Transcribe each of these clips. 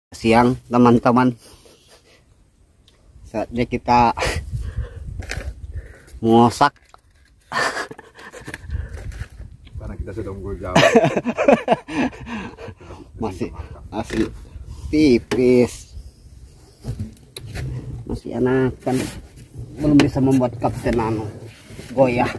Siang teman-teman, saatnya kita mengosak karena kita sudah unggul jauh. masih tipis, masih anakan, belum bisa membuat kapten goyah.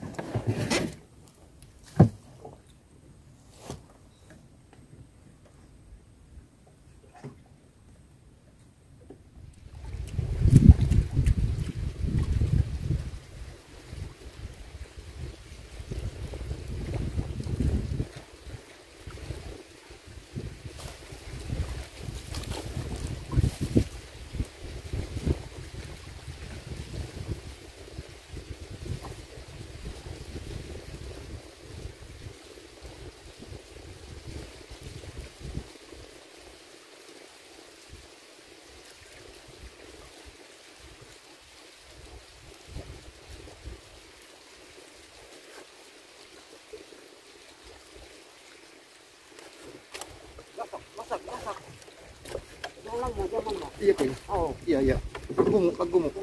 Iya Pin. Oh iya. Gumuk.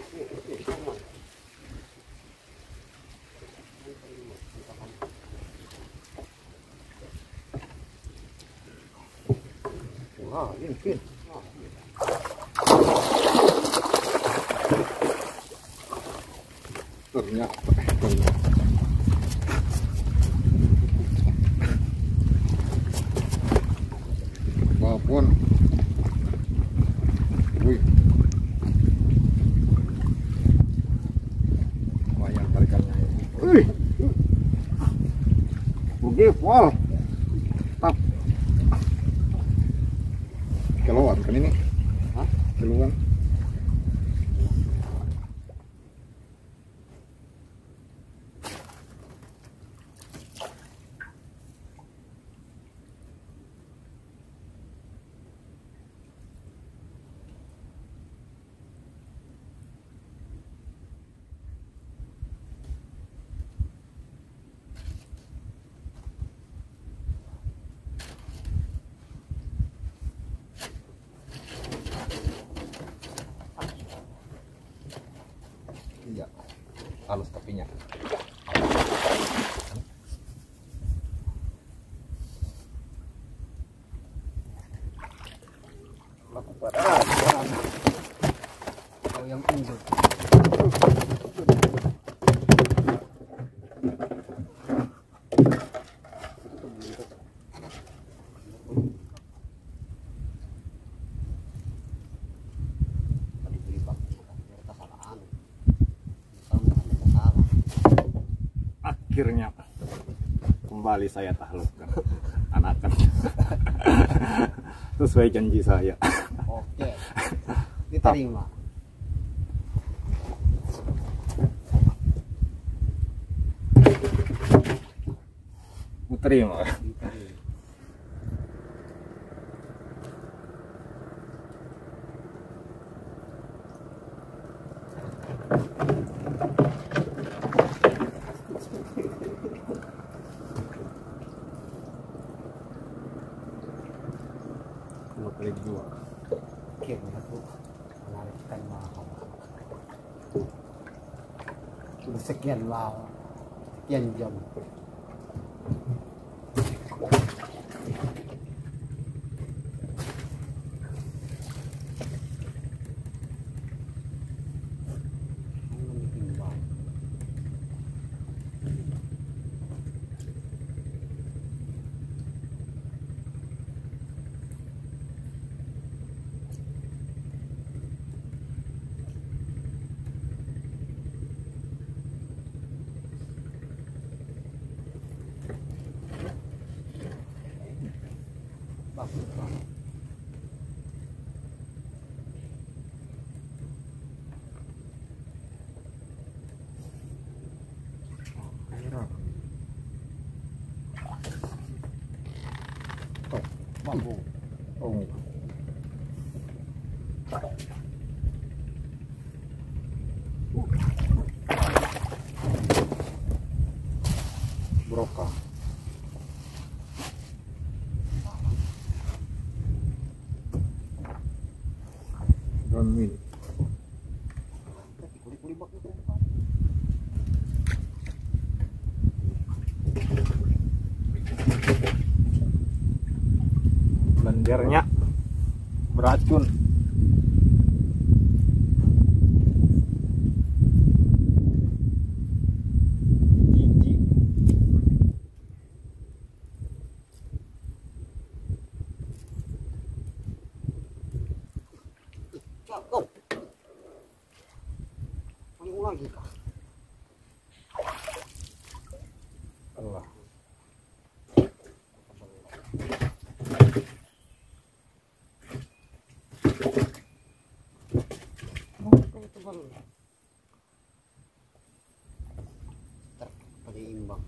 Wah, ini Pin. Ternyata walaupun lumayan tarikannya ini. Oke, pol. Tap. Kiloan kan ini? Hah? Kiloan. Iya, halus tepinya. Kalau yang unggul. Akhirnya kembali saya taklukkan anakan sesuai janji saya. Oke, diterima. Terima. Kali dua. Oke, aku menarikkan mahal. Sudah sekian lama, sekian jam. Bagus banget. Mampu. Oh. Broka. Drone mini. Lendernya beracun. Jijik. Cakep. Paling lagi kah? Allah. Imbang.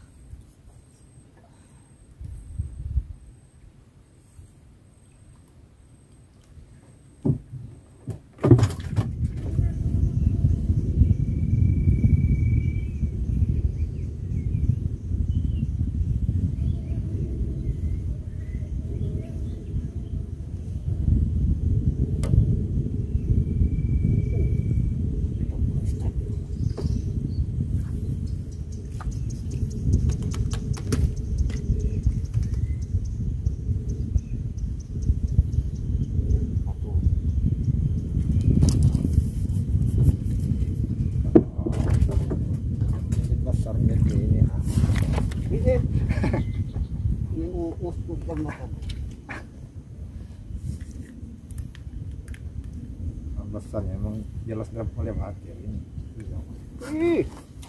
Besarnya ini. Ini usus kan makan. Besarnya emang jelas dapat melewati ini. Ih,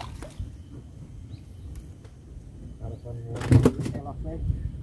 Alasannya elaknya.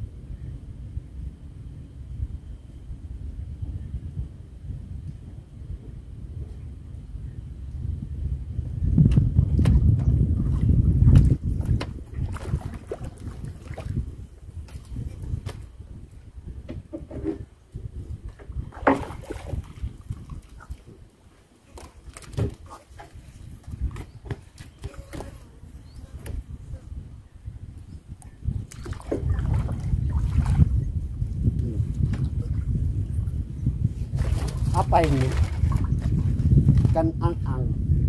Apa ini? Ikan ang-ang.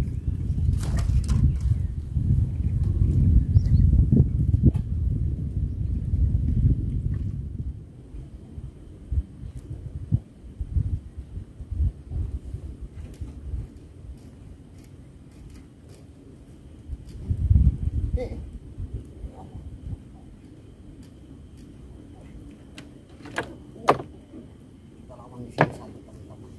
Dalawang di sini satu teman-teman.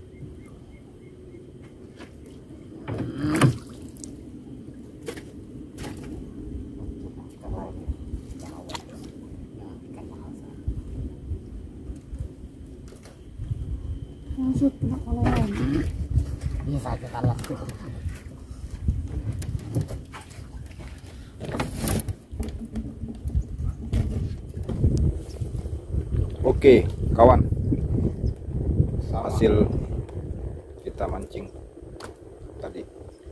Masuk kena koloran. Bisa kita lakukan. Oke, kawan. Hasil kita mancing tadi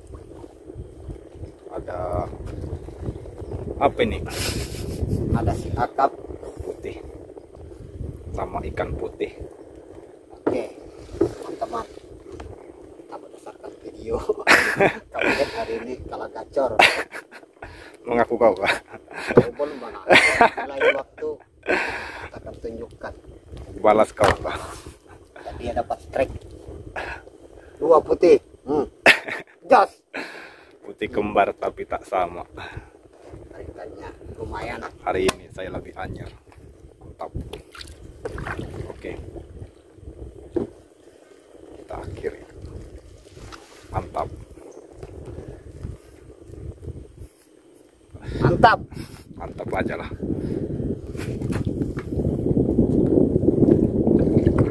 ada apa ini? Ada si akap. Putih sama ikan putih. Oke, teman-teman, kita berdasarkan video. Kalau lihat hari ini kalah gacor. Mengaku kau Pak. Walaupun mana lain waktu kita akan tunjukkan. Balas kau Pak. Dia dapat strike 2 putih. Jos. Putih kembar tapi tak sama. Tarikannya lumayan. Hari ini saya lebih anyar. Mantap. Oke. Kita akhiri. Mantap. Mantap. Mantap aja lah.